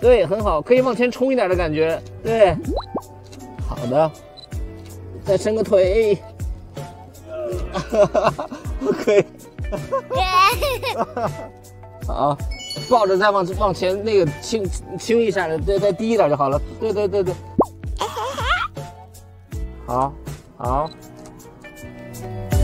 对，很好，可以往前冲一点的感觉。对，好的，再伸个腿。可以。好，抱着再往前那个轻一下的，对，再低一点就好了。对对对对。好，好。